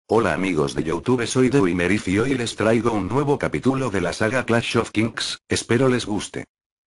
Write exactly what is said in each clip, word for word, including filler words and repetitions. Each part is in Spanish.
Hola amigos de YouTube, soy Deweymerif y hoy les traigo un nuevo capítulo de la saga Clash of Kings, espero les guste.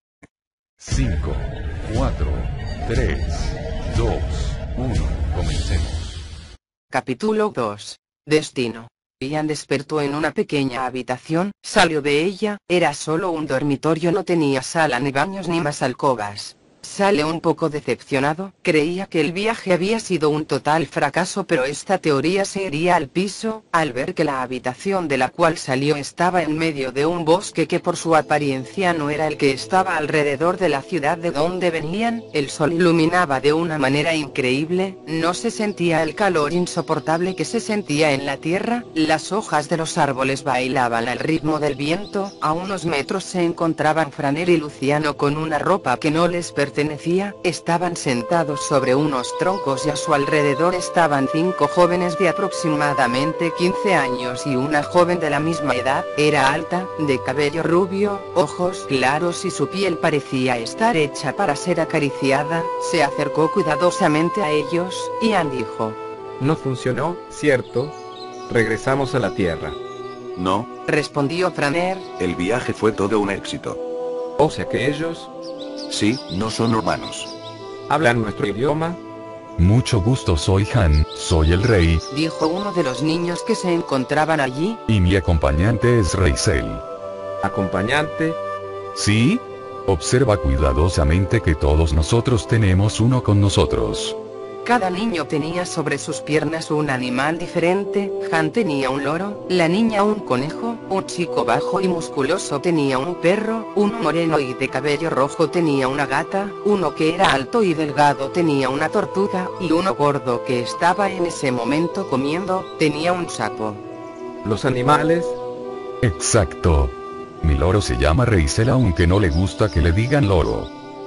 cinco, cuatro, tres, dos, uno, comencemos. Capítulo dos. Destino. Ian despertó en una pequeña habitación, salió de ella, era solo un dormitorio, no tenía sala ni baños ni más alcobas. Sale un poco decepcionado, creía que el viaje había sido un total fracaso, pero esta teoría se iría al piso, al ver que la habitación de la cual salió estaba en medio de un bosque que por su apariencia no era el que estaba alrededor de la ciudad de donde venían. El sol iluminaba de una manera increíble, no se sentía el calor insoportable que se sentía en la tierra, las hojas de los árboles bailaban al ritmo del viento, a unos metros se encontraban Franer y Luciano con una ropa que no les pertenecía. Pertenecía, estaban sentados sobre unos troncos y a su alrededor estaban cinco jóvenes de aproximadamente quince años y una joven de la misma edad. Era alta, de cabello rubio, ojos claros y su piel parecía estar hecha para ser acariciada. Se acercó cuidadosamente a ellos, y Ian dijo: No funcionó, ¿cierto? Regresamos a la Tierra. No, respondió Franer. El viaje fue todo un éxito. O sea que ellos... Sí, no son humanos. ¿Hablan nuestro idioma? Mucho gusto, soy Han, soy el rey, dijo uno de los niños que se encontraban allí. y mi acompañante es Reisel. ¿Acompañante? ¿Sí? Observa cuidadosamente que todos nosotros tenemos uno con nosotros. Cada niño tenía sobre sus piernas un animal diferente. Han tenía un loro, la niña un conejo, un chico bajo y musculoso tenía un perro, uno moreno y de cabello rojo tenía una gata, uno que era alto y delgado tenía una tortuga, y uno gordo que estaba en ese momento comiendo, tenía un sapo. ¿Los animales? Exacto. Mi loro se llama Reisel, aunque no le gusta que le digan loro.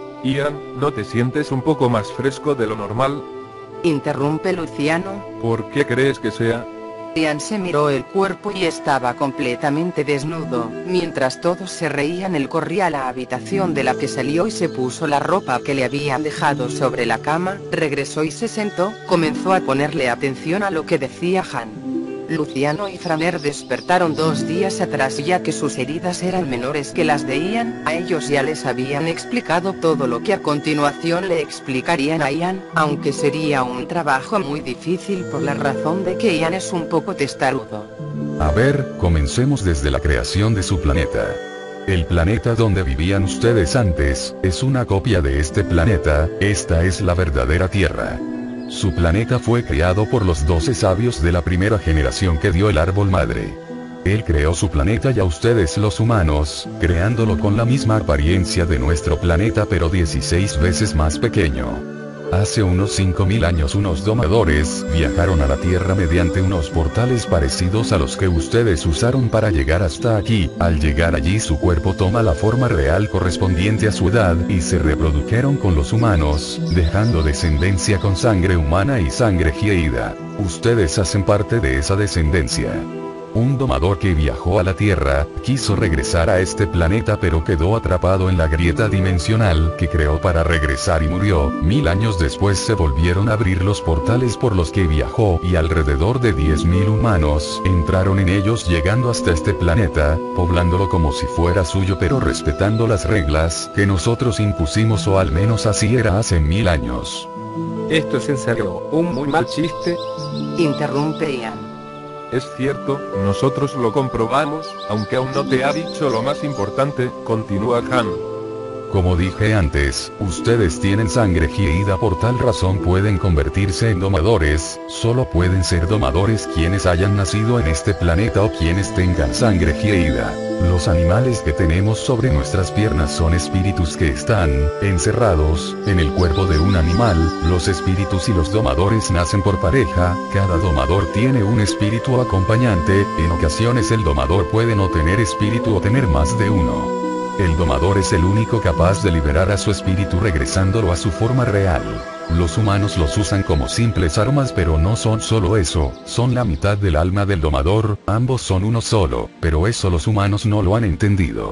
Ian, ¿no te sientes un poco más fresco de lo normal? Interrumpe Luciano. ¿Por qué crees que sea? Ian se miró el cuerpo y estaba completamente desnudo. Mientras todos se reían, él corría a la habitación de la que salió y se puso la ropa que le habían dejado sobre la cama, regresó y se sentó, comenzó a ponerle atención a lo que decía Han. Luciano y Franer despertaron dos días atrás, ya que sus heridas eran menores que las de Ian. A ellos ya les habían explicado todo lo que a continuación le explicarían a Ian, aunque sería un trabajo muy difícil por la razón de que Ian es un poco testarudo. A ver, comencemos desde la creación de su planeta. El planeta donde vivían ustedes antes, es una copia de este planeta, esta es la verdadera Tierra. Su planeta fue creado por los doce sabios de la primera generación que dio el árbol madre. Él creó su planeta y a ustedes los humanos, creándolo con la misma apariencia de nuestro planeta pero dieciséis veces más pequeño. Hace unos cinco mil años unos domadores viajaron a la Tierra mediante unos portales parecidos a los que ustedes usaron para llegar hasta aquí. Al llegar allí su cuerpo toma la forma real correspondiente a su edad y se reprodujeron con los humanos, dejando descendencia con sangre humana y sangre geída. Ustedes hacen parte de esa descendencia. Un domador que viajó a la Tierra, quiso regresar a este planeta pero quedó atrapado en la grieta dimensional que creó para regresar y murió. Mil años después se volvieron a abrir los portales por los que viajó y alrededor de diez mil humanos entraron en ellos llegando hasta este planeta, poblándolo como si fuera suyo pero respetando las reglas que nosotros impusimos, o al menos así era hace mil años. ¿Esto es en serio un muy mal chiste? Interrumpe Ian. Es cierto, nosotros lo comprobamos, aunque aún no te ha dicho lo más importante, continúa Han. Como dije antes, ustedes tienen sangre geída, por tal razón pueden convertirse en domadores. Solo pueden ser domadores quienes hayan nacido en este planeta o quienes tengan sangre geída. Los animales que tenemos sobre nuestras piernas son espíritus que están encerrados en el cuerpo de un animal. Los espíritus y los domadores nacen por pareja, cada domador tiene un espíritu acompañante. En ocasiones el domador puede no tener espíritu o tener más de uno. El domador es el único capaz de liberar a su espíritu regresándolo a su forma real. Los humanos los usan como simples armas, pero no son solo eso, son la mitad del alma del domador, ambos son uno solo, pero eso los humanos no lo han entendido.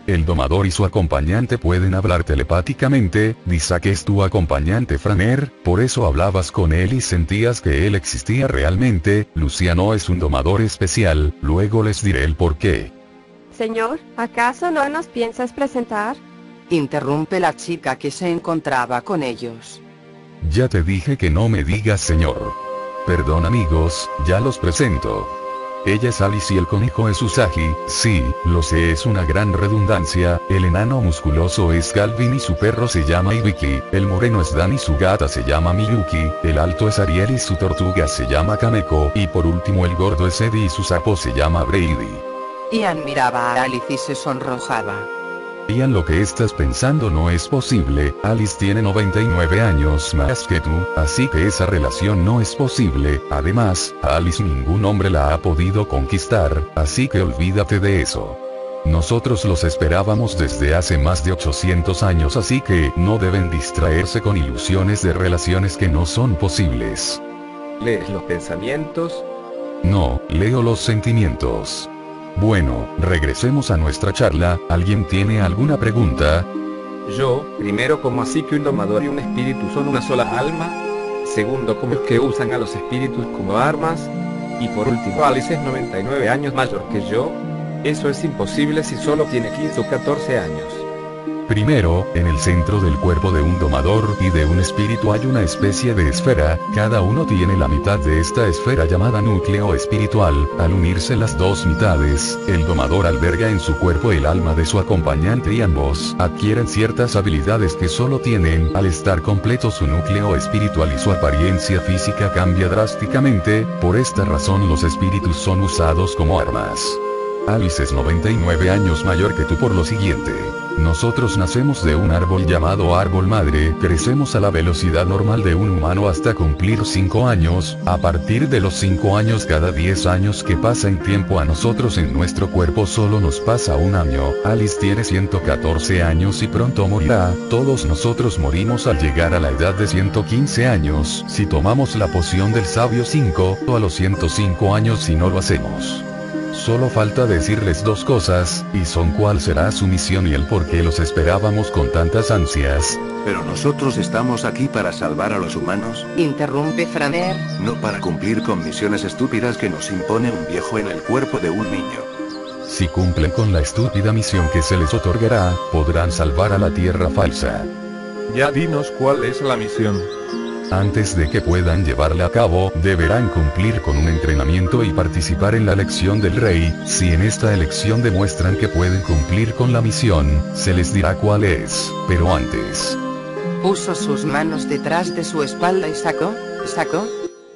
El domador y su acompañante pueden hablar telepáticamente, dice que es tu acompañante Franer, por eso hablabas con él y sentías que él existía realmente. Luciano es un domador especial, luego les diré el por qué. Señor, ¿acaso no nos piensas presentar? Interrumpe la chica que se encontraba con ellos. Ya te dije que no me digas señor. Perdón amigos, ya los presento. Ella es Alice y el conejo es Usagi. Sí, lo sé, es una gran redundancia. El enano musculoso es Galvin y su perro se llama Ibiki. El moreno es Dan y su gata se llama Miyuki. El alto es Ariel y su tortuga se llama Kaneko. Y por último el gordo es Eddie y su sapo se llama Brady. Ian miraba a Alice y se sonrojaba. Ian, lo que estás pensando no es posible. Alice tiene noventa y nueve años más que tú, así que esa relación no es posible. Además, a Alice ningún hombre la ha podido conquistar, así que olvídate de eso. Nosotros los esperábamos desde hace más de ochocientos años, así que no deben distraerse con ilusiones de relaciones que no son posibles. ¿Lees los pensamientos? No, leo los sentimientos. Bueno, regresemos a nuestra charla. ¿Alguien tiene alguna pregunta? Yo, primero, ¿cómo así que un domador y un espíritu son una sola alma? Segundo, ¿cómo es que usan a los espíritus como armas? Y por último, Alice es noventa y nueve años mayor que yo. Eso es imposible si solo tiene quince o catorce años. Primero, en el centro del cuerpo de un domador y de un espíritu hay una especie de esfera, cada uno tiene la mitad de esta esfera llamada núcleo espiritual. Al unirse las dos mitades, el domador alberga en su cuerpo el alma de su acompañante y ambos adquieren ciertas habilidades que solo tienen. Al estar completo su núcleo espiritual y su apariencia física cambia drásticamente, por esta razón los espíritus son usados como armas. Alice es noventa y nueve años mayor que tú por lo siguiente. Nosotros nacemos de un árbol llamado árbol madre, crecemos a la velocidad normal de un humano hasta cumplir cinco años, a partir de los cinco años cada diez años que pasa en tiempo a nosotros en nuestro cuerpo solo nos pasa un año. Alice tiene ciento catorce años y pronto morirá, todos nosotros morimos al llegar a la edad de ciento quince años, si tomamos la poción del sabio cinco, o a los ciento cinco años si no lo hacemos. Solo falta decirles dos cosas, y son cuál será su misión y el por qué los esperábamos con tantas ansias. Pero nosotros estamos aquí para salvar a los humanos. Interrumpe Franer. No para cumplir con misiones estúpidas que nos impone un viejo en el cuerpo de un niño. Si cumplen con la estúpida misión que se les otorgará, podrán salvar a la Tierra falsa. Ya dinos cuál es la misión. Antes de que puedan llevarla a cabo, deberán cumplir con un entrenamiento y participar en la elección del rey. Si en esta elección demuestran que pueden cumplir con la misión, se les dirá cuál es, pero antes. Puso sus manos detrás de su espalda y sacó, sacó.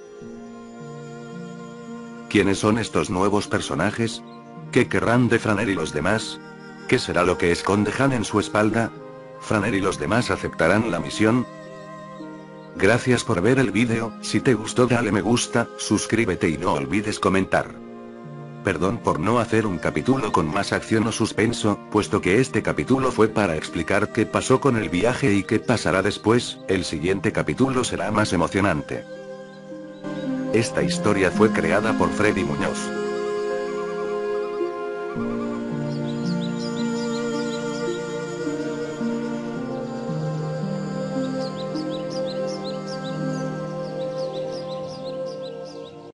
¿Quiénes son estos nuevos personajes? ¿Qué querrán de Franer y los demás? ¿Qué será lo que esconde Han en su espalda? ¿Franer y los demás aceptarán la misión? Gracias por ver el vídeo, si te gustó dale me gusta, suscríbete y no olvides comentar. Perdón por no hacer un capítulo con más acción o suspenso, puesto que este capítulo fue para explicar qué pasó con el viaje y qué pasará después. El siguiente capítulo será más emocionante. Esta historia fue creada por Freddy Muñoz.